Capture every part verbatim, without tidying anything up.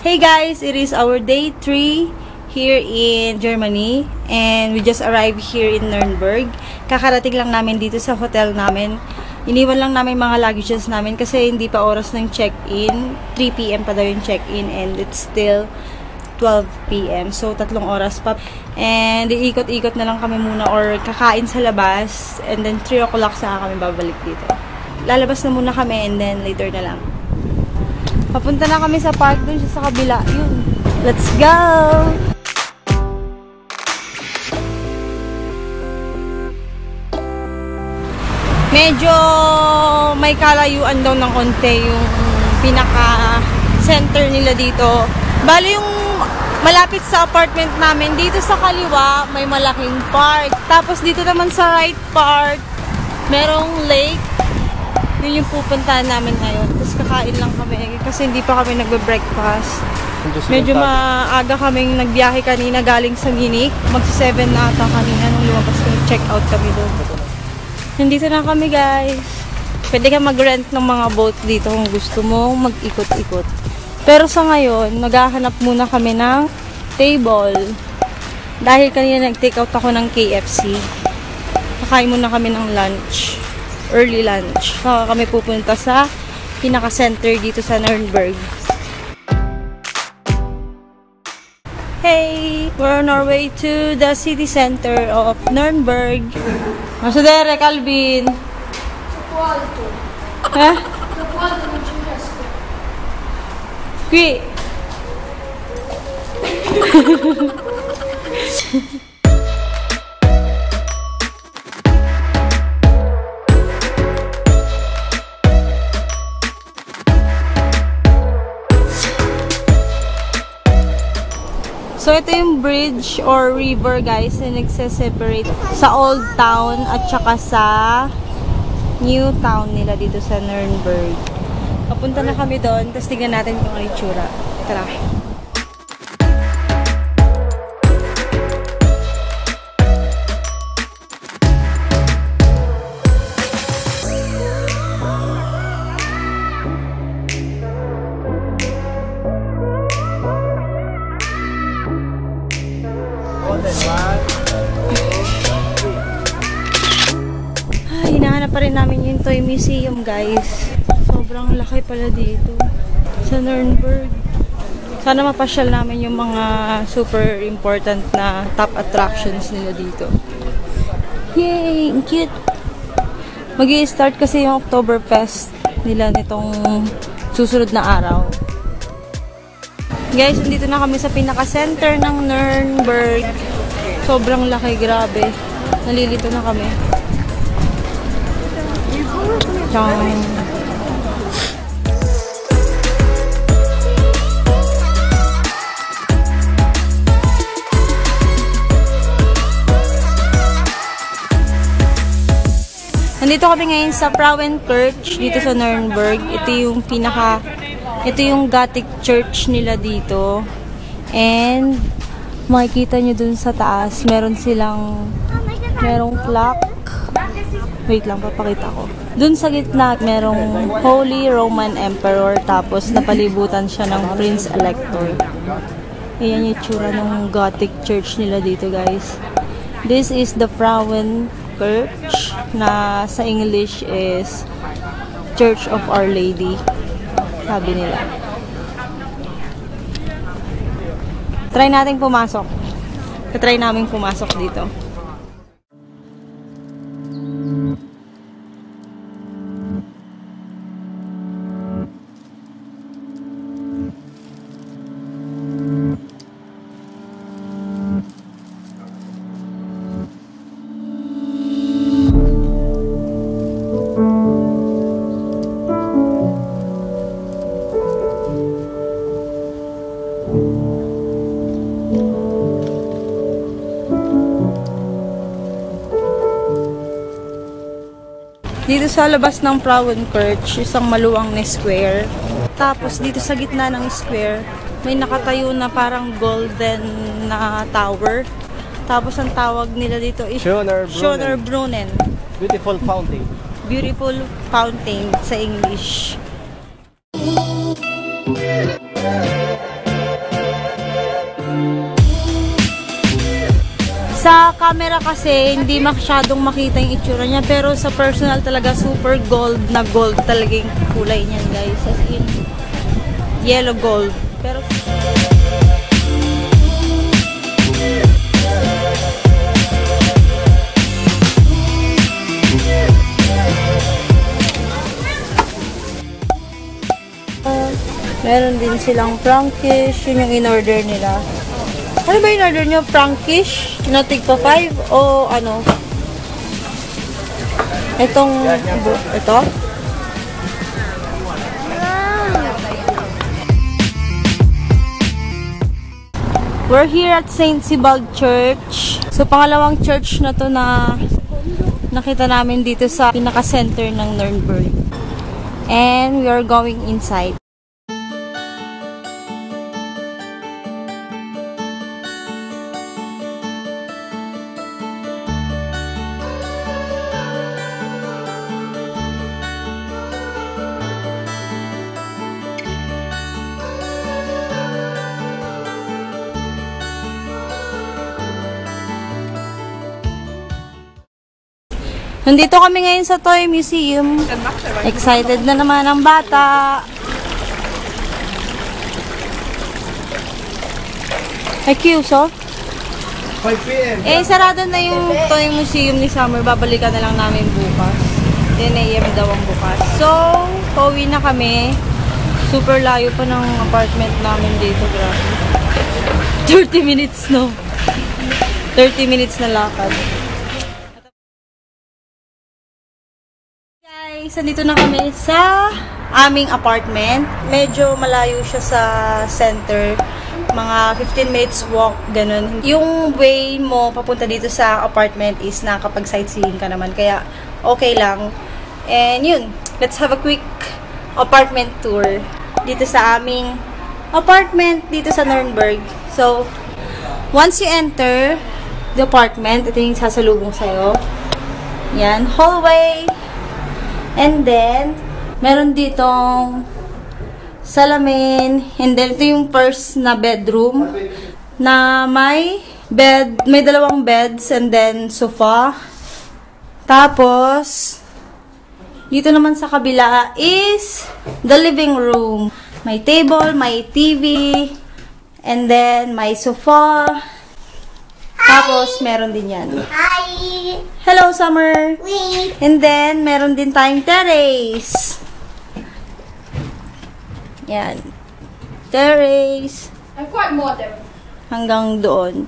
Hey guys, it is our day three here in Germany and we just arrived here in Nuremberg. Kakarating lang namin dito sa hotel namin. Iniwan lang namin mga luggages namin kasi hindi pa oras ng check-in. three p m pa daw yung check-in and it's still twelve p m So, tatlong oras pa. And iikot-ikot na lang kami muna or kakain sa labas and then three o'clock saka kami babalik dito. Lalabas na muna kami and then later na lang. Papunta na kami sa park dun sa kabila. Yun. Let's go! Medyo may kalayuan daw ng konti yung pinaka-center nila dito. Bali yung malapit sa apartment namin, dito sa kaliwa, may malaking park. Tapos dito naman sa right part, merong lake. Yun yung pupuntahan namin ngayon. Tapos kakain lang kami kasi hindi pa kami nagbe-breakfast. Medyo maaga kaming nagbiyahe kanina galing sa Munich. Magsi-seven na ata kanina nung lumabas kami. Check out kami doon. Nandito na kami guys. Pwede ka mag-rent ng mga boat dito kung gusto mo mag-ikot-ikot. Pero sa ngayon, maghahanap muna kami ng table. Dahil kanina nag-take out ako ng K F C. Kakain muna kami ng lunch. Early lunch. Saka kami pupunta sa pinaka-center dito sa Nuremberg. Hey! We're on our way to the city center of Nuremberg. Masa dere, Calvin? Qualto. Ha? Qualto non ci riesco. Qui! So, ito yung bridge or river, guys, na nagse-separate sa Old Town at saka sa New Town nila dito sa Nuremberg. Papunta na kami doon, tapos tignan natin kung ano yung tsura. Tara. Ay, hinahanap pa rin namin yung Toy Museum, guys. Sobrang laki pala dito sa Nuremberg. Sana mapasyal namin yung mga super important na top attractions nila dito. Yay! Ang cute! Mag-i-start kasi yung Oktoberfest nila nitong susunod na araw. Guys, nandito na kami sa pinaka-center ng Nuremberg. Sobrang laki, grabe. Nalilito na kami. Chang. Nandito kami ngayon sa Frauenkirche dito sa Nuremberg. Ito yung pinaka ito yung Gothic church nila dito. And makikita nyo dun sa taas, meron silang merong clock. Wait lang, papakita ko. Dun sa gitna, merong Holy Roman Emperor, tapos napalibutan siya ng Prince Elector. Ayan yung tsura ng Gothic church nila dito, guys. This is the Frauenkirche, na sa English is Church of Our Lady, sabi nila. Try natin pumasok. Try namin pumasok dito. Dito sa labas ng Frauenkirche, isang maluwang na square. Tapos dito sa gitna ng square, may nakatayo na parang golden na tower. Tapos ang tawag nila dito is Schöner Brunnen. Beautiful fountain. Beautiful fountain sa English. camera kasi hindi masyadong makita yung itsura niya. Pero sa personal talaga, super gold na gold talaga yung kulay niyan, guys. As in, yellow gold. Pero... meron din silang Frankish. Yun yung in-order nila. Ano ba in-order nyo? Frankish? Natig pa five? O ano? Itong... Ito? We're here at Saint Sebald Church. So, pangalawang church na to na nakita namin dito sa pinaka-center ng Nuremberg. And we are going inside. Nandito kami ngayon sa Toy Museum. Excited na naman ang bata. Ay, cute, oh. five p m Eh, sarado na yung Toy Museum ni Summer. Babalikan na lang namin bukas. ten a m daw ang bukas. So, pauwi na kami. Super layo pa ng apartment namin dito. Grabe. thirty minutes, no? thirty minutes na lakad. Guys, nandito na kami sa aming apartment. Medyo malayo siya sa center. Mga fifteen minutes walk, ganun. Yung way mo papunta dito sa apartment is nakapag-sightseeing ka naman. Kaya, okay lang. And yun, let's have a quick apartment tour dito sa aming apartment dito sa Nuremberg. So, once you enter the apartment, ito yung sasalubong sa'yo. Yan, hallway. And then, meron ditong salamin. And then, ito yung first na bedroom na may bed, may dalawang beds and then sofa. Tapos, dito naman sa kabila is the living room. May table, may T V, and then may sofa. Tapos, meron din yan. Hi! Hello, Summer! Wait! And then, meron din tayong terrace. Yan. Terrace. I'm quite modern. Hanggang doon.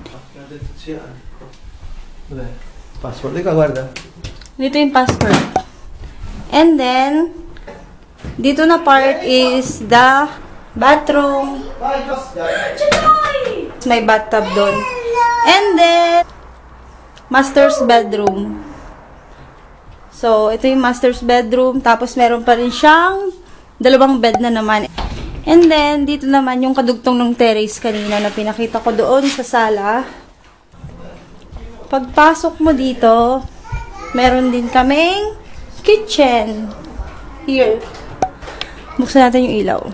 Passport, ikaw guarda. Dito yung password. And then, dito na part is the bathroom. May bathtub doon. And then, master's bedroom. So, ito yung master's bedroom. Tapos, meron pa rin siyang dalawang bed na naman. And then, dito naman yung kadugtong ng terrace kanina na pinakita ko doon sa sala. Pagpasok mo dito, meron din kaming kitchen. Here. Buksan natin yung ilaw.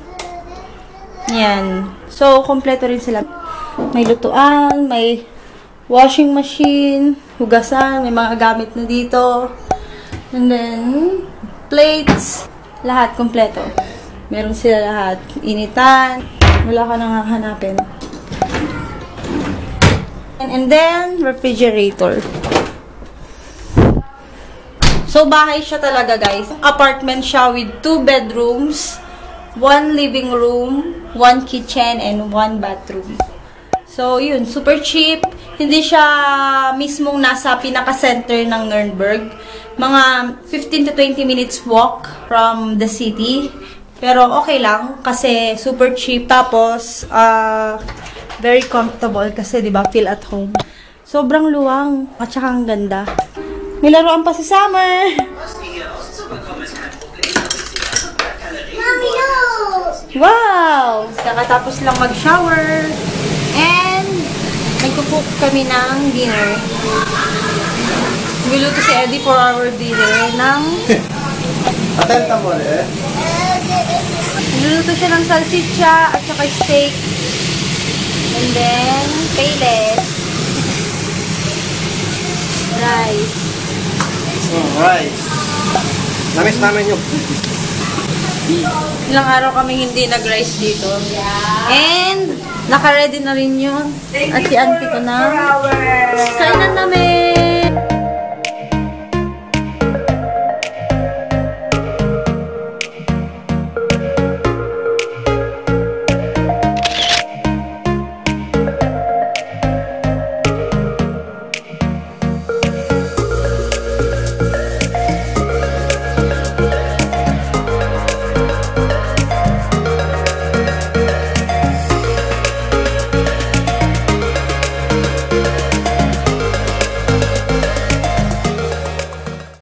Yan. So, kompleto rin sila. May lutuan, may washing machine, hugasan, may mga gamit na dito. And then, plates. Lahat kompleto. Meron sila lahat. Initan. Wala ka nang hahanapin. And, and then, refrigerator. So, bahay siya talaga, guys. Apartment siya with two bedrooms, one living room, one kitchen, and one bathroom. So, yun. Super cheap. Hindi siya mismong nasa pinaka-center ng Nuremberg. Mga fifteen to twenty minutes walk from the city. Pero, okay lang. Kasi, super cheap. Tapos, uh, very comfortable. Kasi, di ba, feel at home. Sobrang luwang. At saka ang ganda. May laruan pa si Summer. Mommy, no! Wow! Kakatapos lang mag-shower. And, nagkukook kami ng dinner. Niluto si Eddie for our dinner ng... Atenta mo eh. Niluluto siya ng salsiccia at saka steak. And then, payless. rice. Mm, rice. Namiss namin yung Ilang araw kami hindi nag-rice dito. And, naka-ready na rin yun. At si auntie ko na. Kainan namin.